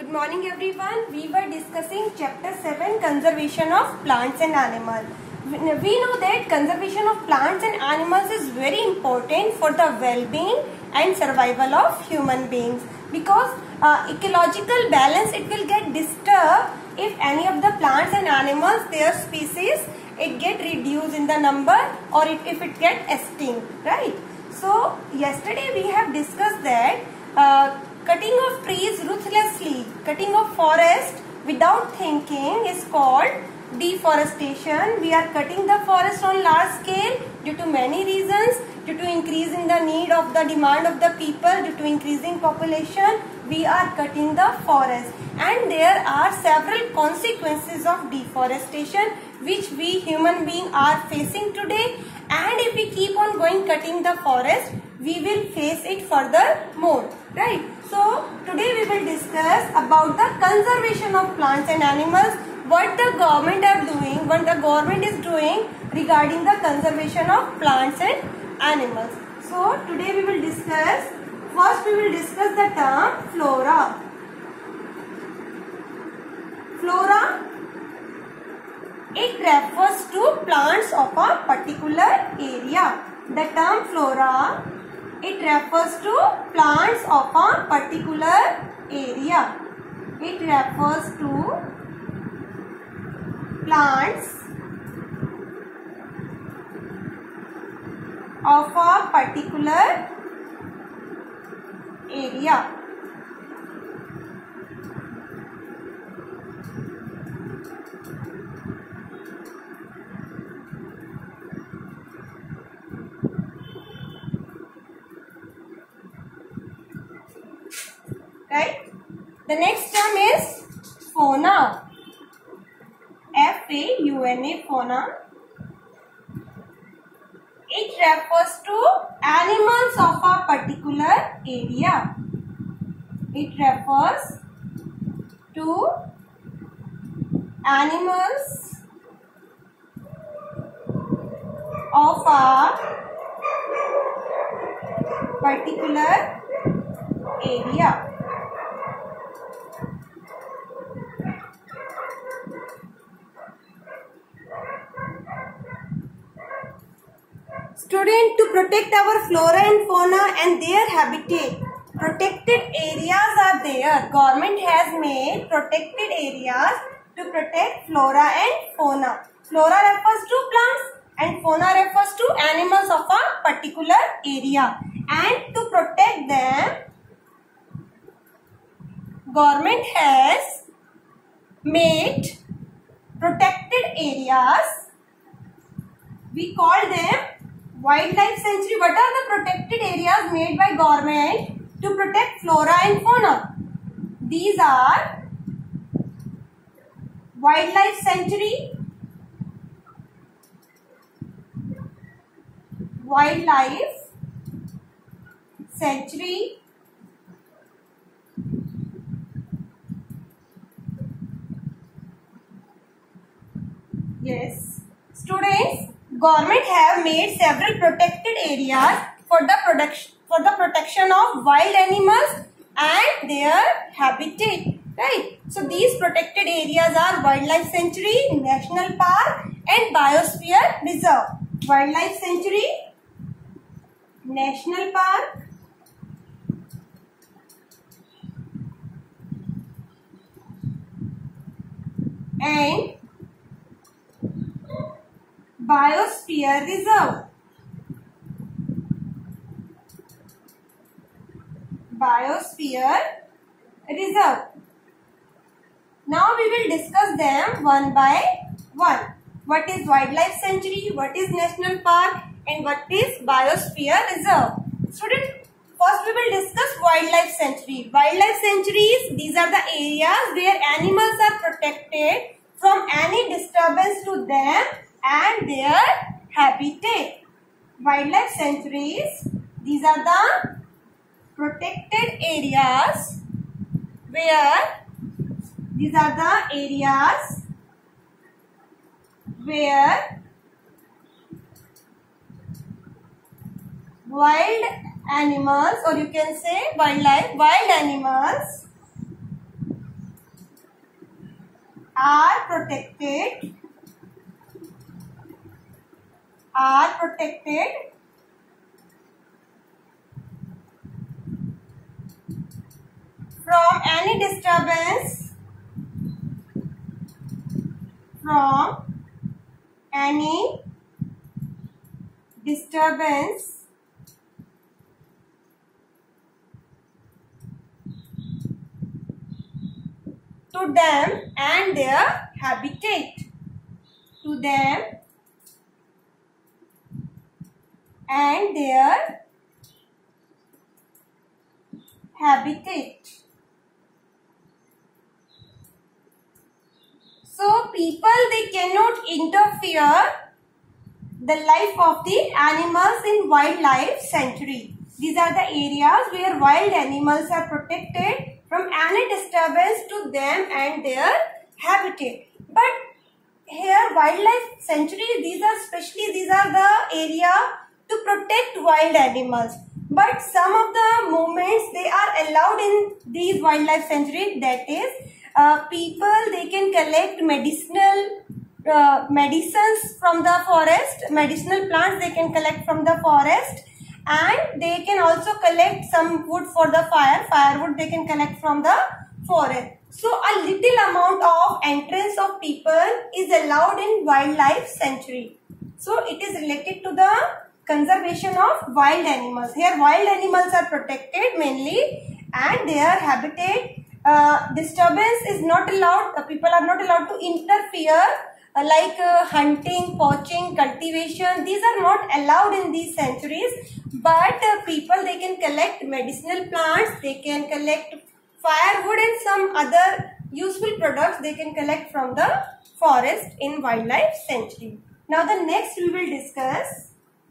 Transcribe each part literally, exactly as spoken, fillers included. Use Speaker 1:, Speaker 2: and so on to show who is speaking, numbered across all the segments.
Speaker 1: Good morning everyone. We were discussing chapter seven, conservation of plants and animals. We know that conservation of plants and animals is very important for the well-being and survival of human beings, because uh, ecological balance, it will get disturbed if any of the plants and animals, their species, it get reduced in the number, or it, if it get extinct, right? So yesterday we have discussed that uh, cutting of trees ruthlessly, cutting of forest without thinking is called deforestation. We are cutting the forest on large scale due to many reasons, due to increase in the need of the demand of the people, due to increasing population, we are cutting the forest. And there are several consequences of deforestation which we human beings are facing today. And if we keep on going cutting the forest, we will face it further more, right? So today we will discuss about the conservation of plants and animals, what the government are doing, what the government is doing regarding the conservation of plants and animals. So today we will discuss, first we will discuss the term flora. Flora, it refers to plants of a particular area. The term flora, it refers to plants of a particular area. It refers to plants of a particular area. Right? The next term is fauna. F A U N A, fauna. It refers to animals of a particular area. It refers to animals of a particular area. Student, to protect our flora and fauna and their habitat, protected areas are there. Government has made protected areas to protect flora and fauna. Flora refers to plants and fauna refers to animals of a particular area. And to protect them, government has made protected areas. We call them wildlife sanctuary. What are the protected areas made by government to protect flora and fauna? These are wildlife sanctuary, wildlife sanctuary, yes, students, government have made several protected areas for the production for the protection of wild animals and their habitat, right? So these protected areas are wildlife sanctuary, national park and biosphere reserve. Wildlife sanctuary, national park, and biosphere reserve. Biosphere reserve. Now we will discuss them one by one. What is wildlife sanctuary, what is national park, and what is biosphere reserve? Student, first we will discuss wildlife sanctuary. Wildlife sanctuaries, these are the areas where animals are protected from any disturbance to them and their habitat. Wildlife sanctuaries, these are the protected areas where these are the areas where wild animals, or you can say wildlife, wild animals are protected are protected from any disturbance from any disturbance to them and their habitat. To them and their habitat. So people, they cannot interfere the life of the animals in wildlife sanctuary. These are the areas where wild animals are protected from any disturbance to them and their habitat. But here wildlife sanctuary, these are especially these are the area to protect wild animals. But some of the movements they are allowed in these wildlife sanctuary, that is uh, people, they can collect medicinal uh, medicines from the forest, medicinal plants they can collect from the forest, and they can also collect some wood for the fire, firewood they can collect from the forest. So a little amount of entrance of people is allowed in wildlife sanctuary. So it is related to the conservation of wild animals. Here wild animals are protected mainly, and their habitat uh, disturbance is not allowed. Uh, people are not allowed to interfere uh, like uh, hunting, poaching, cultivation. These are not allowed in these sanctuaries. But uh, people, they can collect medicinal plants, they can collect firewood and some other useful products they can collect from the forest in wildlife sanctuary. Now the next we will discuss.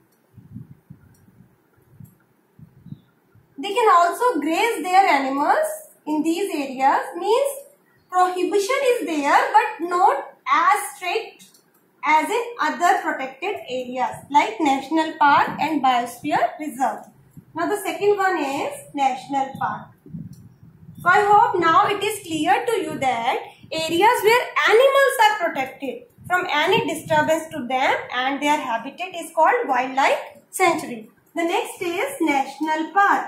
Speaker 1: They can also graze their animals in these areas, means prohibition is there but not as strict as in other protected areas like National Park and Biosphere Reserve. Now the second one is National Park. So I hope now it is clear to you that areas where animals are protected from any disturbance to them and their habitat is called wildlife sanctuary. The next is National Park.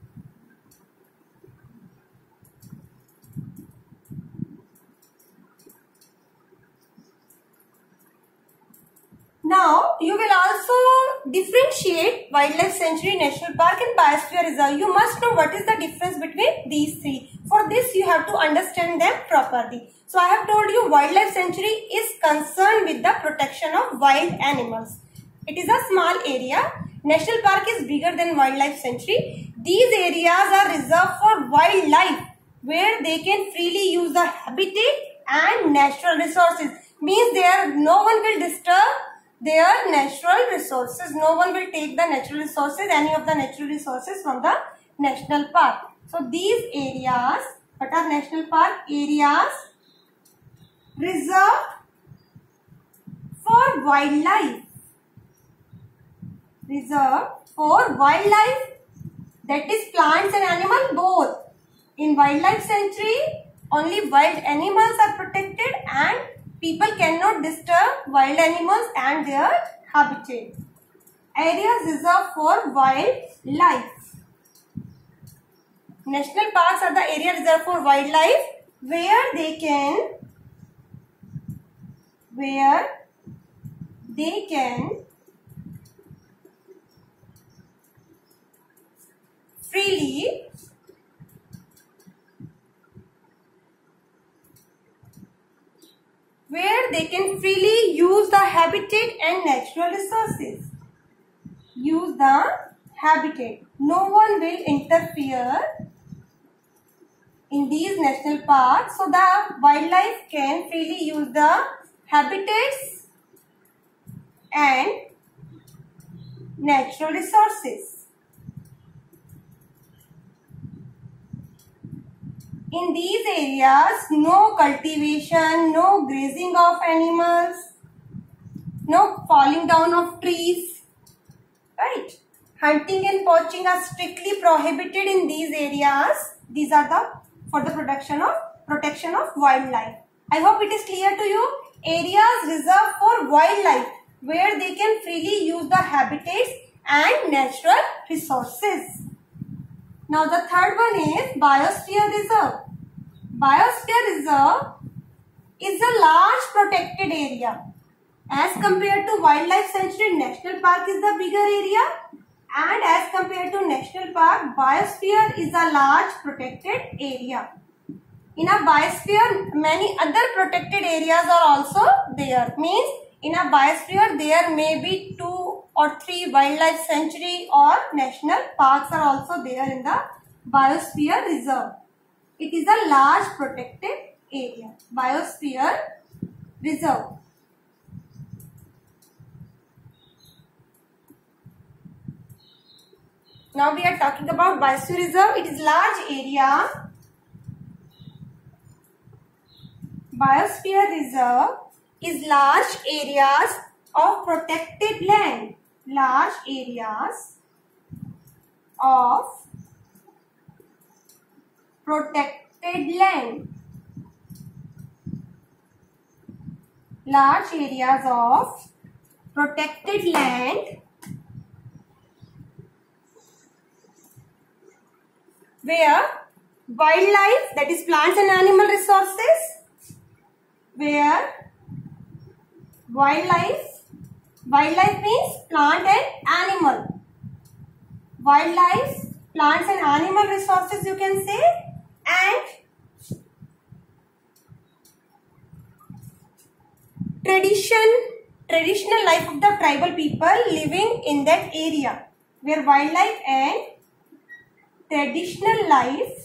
Speaker 1: Now, you will also differentiate wildlife sanctuary, national park and biosphere reserve. You must know what is the difference between these three. For this, you have to understand them properly. So, I have told you wildlife sanctuary is concerned with the protection of wild animals. It is a small area. National park is bigger than wildlife sanctuary. These areas are reserved for wildlife where they can freely use the habitat and natural resources. Means there no one will disturb their natural resources. No one will take the natural resources, any of the natural resources from the national park. So these areas, what are national park? Areas reserved for wildlife. Reserved for wildlife, that is plants and animal both. In wildlife sanctuary, only wild animals are protected and people cannot disturb wild animals and their habitat. Areas reserved for wildlife. National parks are the area reserved for wildlife where they can where they can freely where they can freely use the habitat and natural resources. Use the habitat. No one will interfere in these national parks, so the wildlife can freely use the habitats and natural resources. In these areas, no cultivation, no grazing of animals, no falling down of trees, right? Hunting and poaching are strictly prohibited in these areas. These are the for the protection of protection of wildlife. I hope it is clear to you. Areas reserved for wildlife where they can freely use the habitats and natural resources. Now the third one is Biosphere Reserve. Biosphere Reserve is a large protected area. As compared to Wildlife Sanctuary, National Park is the bigger area, and as compared to National Park, Biosphere is a large protected area. In a biosphere, many other protected areas are also there. Means in a biosphere, there may be two or three wildlife sanctuary or national parks are also there in the Biosphere Reserve. It is a large protected area. Biosphere Reserve. Now we are talking about Biosphere Reserve. It is large area. Biosphere Reserve is large areas of protected land. Large areas of protected land. Large areas of protected land where wildlife, that is plants and animal resources, where wildlife, wildlife means plant and animal. Wildlife, plants and animal resources you can say, and tradition, traditional life of the tribal people living in that area, where wildlife and traditional life.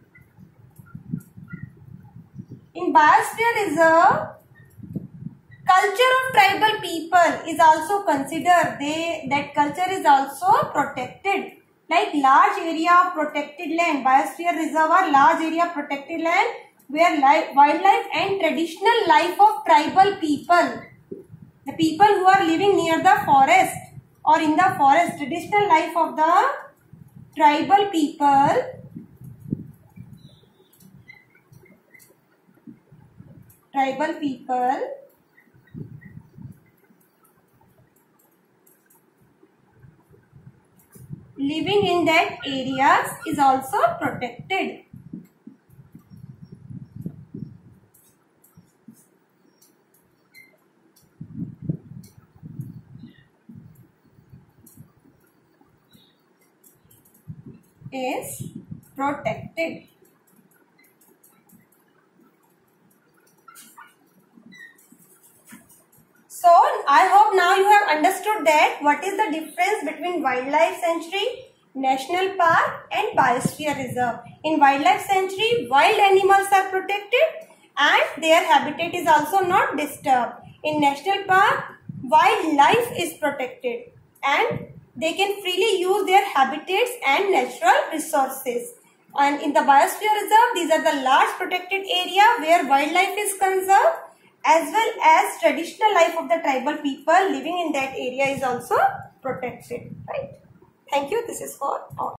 Speaker 1: In Biosphere Reserve, culture of tribal people is also considered. They, that culture is also protected. Like large area of protected land. Biosphere Reserve are large area of protected land where life, wildlife and traditional life of tribal people. The people who are living near the forest or in the forest, traditional life of the tribal people tribal people living in that areas is also protected. Is protected. So I hope now you have understood that what is the difference between wildlife sanctuary, national park and biosphere reserve. In wildlife sanctuary, wild animals are protected and their habitat is also not disturbed. In national park, wildlife is protected and they can freely use their habitats and natural resources. And in the biosphere reserve, these are the large protected area where wildlife is conserved, as well as traditional life of the tribal people living in that area is also protected. Right? Thank you. This is for all.